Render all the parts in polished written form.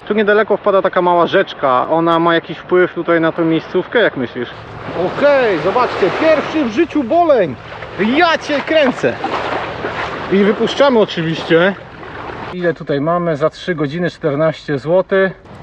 Tu niedaleko wpada taka mała rzeczka. Ona ma jakiś wpływ tutaj na tą miejscówkę? Jak myślisz? Okej, zobaczcie, pierwszy w życiu boleń. Ja cię kręcę. I wypuszczamy oczywiście. Ile tutaj mamy? Za 3 godziny 14 zł.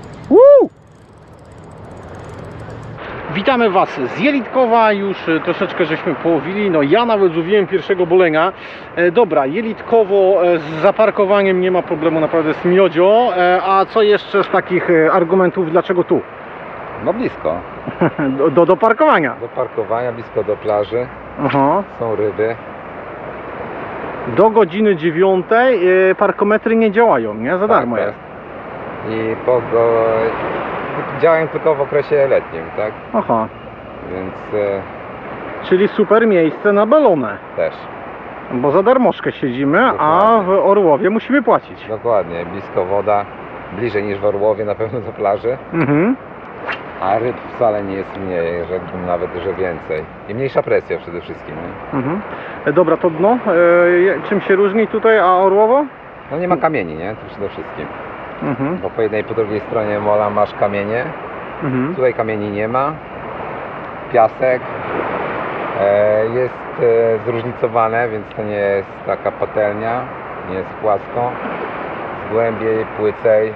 Witamy Was z Jelitkowa, już troszeczkę żeśmy połowili, no ja nawet złowiłem pierwszego bolenia. Dobra, Jelitkowo z zaparkowaniem nie ma problemu, naprawdę jest miodzio. A co jeszcze z takich argumentów, dlaczego tu? No blisko. Do parkowania. Do parkowania, blisko do plaży. Aha. Są ryby. Do godziny 9 parkometry nie działają, nie? Za darmo Tak, jest. I działają tylko w okresie letnim, tak? Aha. Więc Czyli super miejsce na balonę. też. Bo za darmożkę siedzimy, a Dokładnie. w Orłowie musimy płacić. Dokładnie, blisko woda, bliżej niż w Orłowie na pewno do plaży. Mhm. A ryb wcale nie jest mniej, rzekłbym nawet, że więcej. I mniejsza presja przede wszystkim. Nie? Mhm. Dobra, to dno, czym się różni tutaj, a Orłowo? No nie ma kamieni, nie? To przede wszystkim. Mhm. Bo po jednej i po drugiej stronie mola masz kamienie. Mhm. Tutaj kamieni nie ma. Piasek. Jest zróżnicowane, więc to nie jest taka patelnia. Nie jest płasko. Jest głębiej, płycej.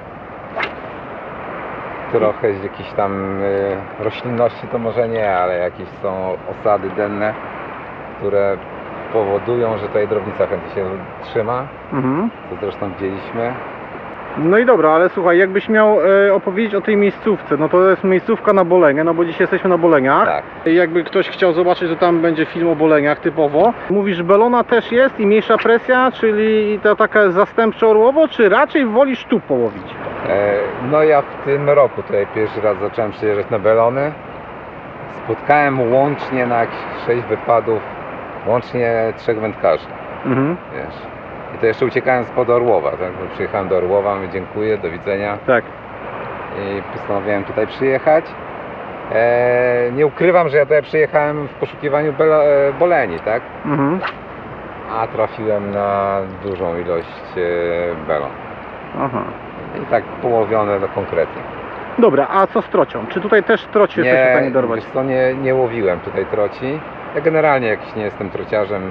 Trochę jakiejś tam roślinności to może nie, ale jakieś są osady denne, które powodują, że tutaj drobnica chętnie się trzyma. Mhm. Co zresztą widzieliśmy. No i dobra, ale słuchaj, jakbyś miał opowiedzieć o tej miejscówce, no to jest miejscówka na bolenie, no bo dzisiaj jesteśmy na boleniach. Tak. Jakby ktoś chciał zobaczyć, to tam będzie film o boleniach typowo. Mówisz, belona też jest i mniejsza presja, czyli to taka zastępcze Orłowo, czy raczej wolisz tu połowić? No ja w tym roku tutaj pierwszy raz zacząłem przyjeżdżać na belony. Spotkałem łącznie na jakieś 6 wypadów, łącznie 3 wędkarzy, Mhm. wiesz. I to jeszcze uciekałem spod Orłowa, tak? Bo przyjechałem do Orłowa, mówię dziękuję, do widzenia. Tak. I postanowiłem tutaj przyjechać. Nie ukrywam, że ja tutaj przyjechałem w poszukiwaniu boleni, tak? Mhm. A trafiłem na dużą ilość belon. Aha. I tak połowione do konkretnie. Dobra, a co z trocią? Czy tutaj też troci jesteś w stanie dorwać? wiesz co, nie łowiłem tutaj troci. Ja generalnie jakiś nie jestem trociarzem.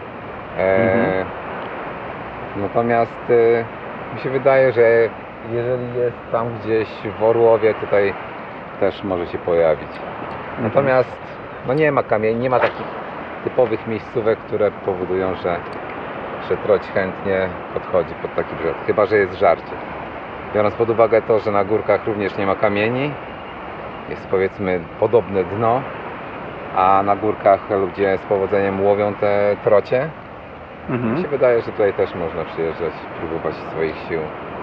Natomiast mi się wydaje, że jeżeli jest tam gdzieś w Orłowie, tutaj też może się pojawić. Natomiast no nie ma kamieni, nie ma takich typowych miejscówek, które powodują, że troć chętnie podchodzi pod taki brzeg. Chyba że jest żarcie. Biorąc pod uwagę to, że na górkach również nie ma kamieni, jest powiedzmy podobne dno, a na górkach ludzie z powodzeniem łowią te trocie, mi się wydaje, że tutaj też można przyjeżdżać, próbować swoich sił.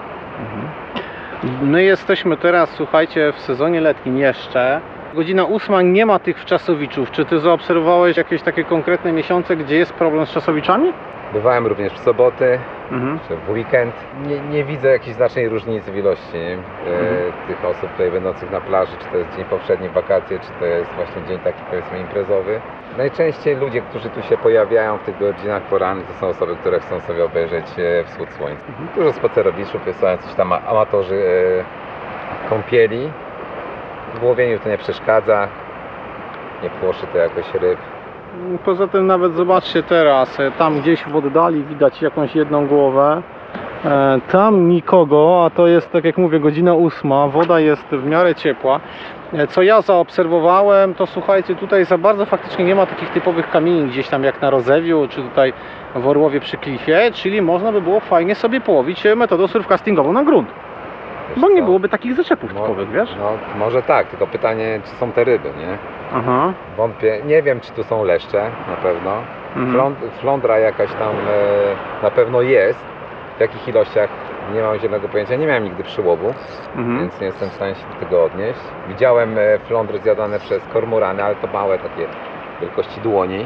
My jesteśmy teraz, słuchajcie, w sezonie letnim jeszcze. Godzina 8, nie ma tych wczasowiczów. Czy ty zaobserwowałeś jakieś takie konkretne miesiące, gdzie jest problem z czasowiczami? Bywałem również w soboty, czy w weekend. Nie widzę jakiejś znacznej różnicy w ilości tych osób tutaj będących na plaży, czy to jest dzień poprzedni, wakacje, czy to jest właśnie dzień taki powiedzmy imprezowy. Najczęściej ludzie, którzy tu się pojawiają w tych godzinach porannych, to są osoby, które chcą sobie obejrzeć wschód słońca. Dużo spacerowiczów, są jacyś tam amatorzy kąpieli. W łowieniu to nie przeszkadza, nie płoszy to jakoś ryb. Poza tym nawet zobaczcie teraz, tam gdzieś w oddali widać jakąś jedną głowę. Tam nikogo, a to jest, tak jak mówię, godzina 8, woda jest w miarę ciepła. Co ja zaobserwowałem, to słuchajcie, tutaj za bardzo faktycznie nie ma takich typowych kamieni gdzieś tam jak na Rozewiu, czy tutaj w Orłowie przy klifie, czyli można by było fajnie sobie połowić metodą surfcastingową na grunt. Bo nie byłoby takich zaczepów typowych, wiesz? No może tak, tylko pytanie, czy są te ryby, nie? Aha. Wątpię, nie wiem, czy tu są leszcze, na pewno. Flądra jakaś tam na pewno jest. W jakich ilościach nie mam zielonego pojęcia, nie miałem nigdy przyłowu, więc nie jestem w stanie się do tego odnieść. Widziałem flądry zjadane przez kormorany, ale to małe, takie wielkości dłoni.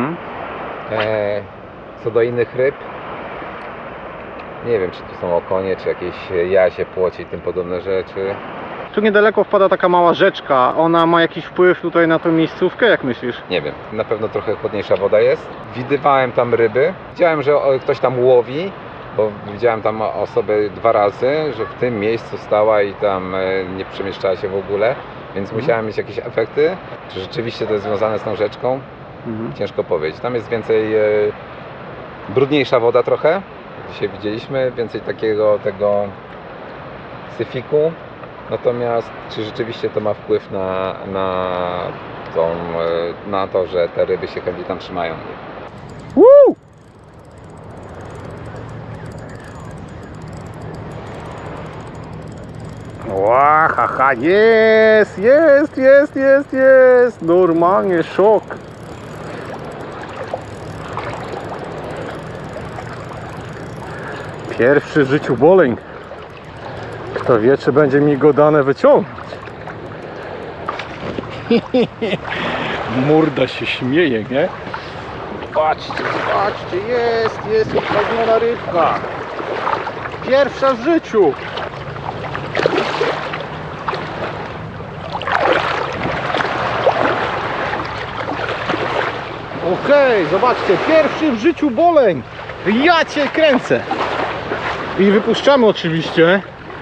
Co do innych ryb, nie wiem, czy tu są okonie, czy jakieś jazie, płocie i tym podobne rzeczy. Tu niedaleko wpada taka mała rzeczka. Ona ma jakiś wpływ tutaj na tę miejscówkę? Jak myślisz? Nie wiem, na pewno trochę chłodniejsza woda jest. Widywałem tam ryby. Widziałem, że ktoś tam łowi. bo widziałem tam osobę 2 razy, że w tym miejscu stała i tam nie przemieszczała się w ogóle, więc musiałem mieć jakieś efekty. Czy rzeczywiście to jest związane z tą rzeczką? Ciężko powiedzieć. Tam jest więcej brudniejsza woda trochę. Dzisiaj widzieliśmy więcej takiego tego syfiku. Natomiast czy rzeczywiście to ma wpływ na to, że te ryby się chętnie tam trzymają? Woo! Łahaha, jest! Normalnie szok. Pierwszy w życiu boleń. Kto wie, czy będzie mi go dane wyciągnąć. Morda się śmieje, nie? Patrzcie, jest uprawniona rybka. Pierwsza w życiu. Okej, zobaczcie, pierwszy w życiu boleń. Ja cię kręcę. I wypuszczamy oczywiście.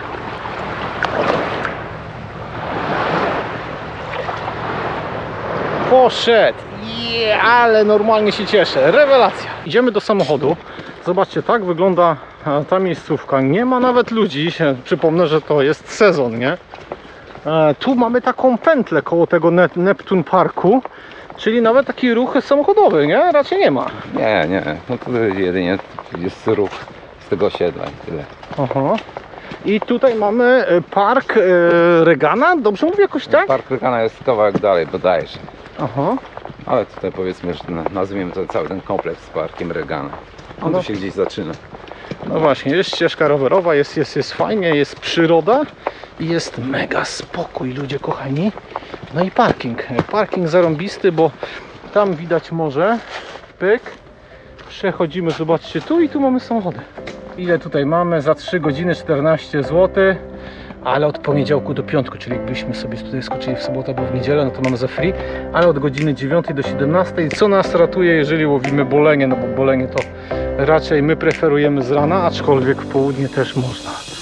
Poszedł. Ale normalnie się cieszę. Rewelacja. Idziemy do samochodu. Zobaczcie, tak wygląda ta miejscówka. Nie ma nawet ludzi. Przypomnę, że to jest sezon, nie? Tu mamy taką pętlę koło tego Neptune Parku. Czyli nawet taki ruch samochodowy, nie? Raczej nie ma. Nie. No to jedynie jest ruch z tego osiedla i tyle. Aha. I tutaj mamy park Regana. Dobrze mówię jakoś tak? Park Regana jest kawałek dalej bodajże. Aha. Ale tutaj powiedzmy, że nazwijmy to cały ten kompleks z parkiem Regana. On No. tu się gdzieś zaczyna. No właśnie, jest ścieżka rowerowa, jest fajnie, jest przyroda i jest mega spokój, ludzie kochani. No i parking. Parking zarąbisty, bo tam widać morze. Pyk. Przechodzimy, zobaczcie, tu i tu mamy samochody. Ile tutaj mamy? Za 3 godziny 14 zł. Ale od poniedziałku do piątku, czyli jakbyśmy sobie tutaj skoczyli w sobotę albo w niedzielę, no to mamy za free. Ale od godziny 9 do 17, co nas ratuje, jeżeli łowimy bolenie, no bo bolenie to raczej my preferujemy z rana, aczkolwiek w południe też można.